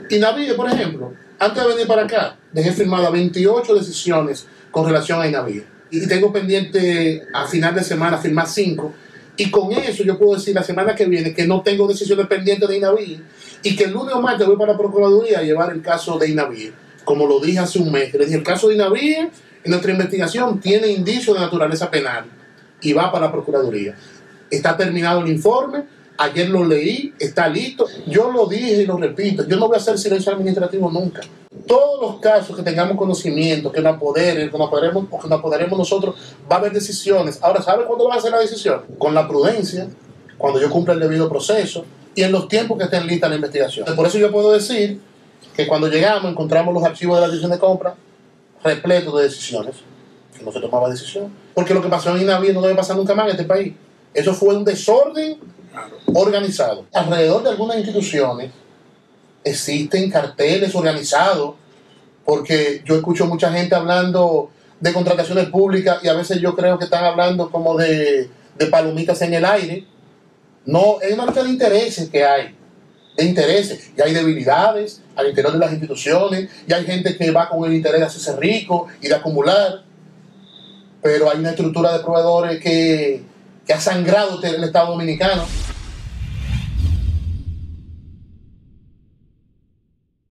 INAVIE, por ejemplo, antes de venir para acá, dejé firmadas 28 decisiones con relación a INAVIE. Y tengo pendiente a final de semana firmar 5. Y con eso yo puedo decir la semana que viene que no tengo decisiones pendientes de INAVIE y que el lunes o martes voy para la Procuraduría a llevar el caso de INAVIE. Como lo dije hace un mes, le dije, el caso de INAVIE en nuestra investigación tiene indicios de naturaleza penal y va para la Procuraduría. Está terminado el informe, ayer lo leí, está listo. Yo lo dije y lo repito, yo no voy a hacer silencio administrativo nunca. Todos los casos que tengamos conocimiento, que nos apoderemos nosotros, va a haber decisiones. Ahora, ¿sabe cuándo va a ser la decisión? Con la prudencia, cuando yo cumpla el debido proceso y en los tiempos que estén listas la investigación. Por eso yo puedo decir que cuando llegamos encontramos los archivos de la decisión de compra repletos de decisiones, que no se tomaba decisión. Porque lo que pasó en INAVIE no debe pasar nunca más en este país. Eso fue un desorden organizado. Alrededor de algunas instituciones existen carteles organizados, porque yo escucho mucha gente hablando de contrataciones públicas y a veces yo creo que están hablando como de palomitas en el aire. No, es una lucha de intereses que hay. De intereses. Y hay debilidades al interior de las instituciones, y hay gente que va con el interés de hacerse rico y de acumular. Pero hay una estructura de proveedores que ha sangrado el Estado Dominicano.